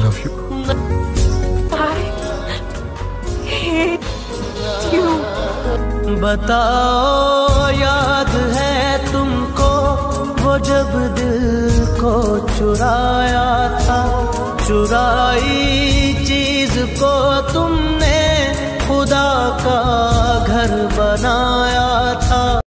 Love you. बताओ याद है तुमको वो जब दिल को चुराया था, चुराई चीज को तुमने खुदा का घर बनाया था।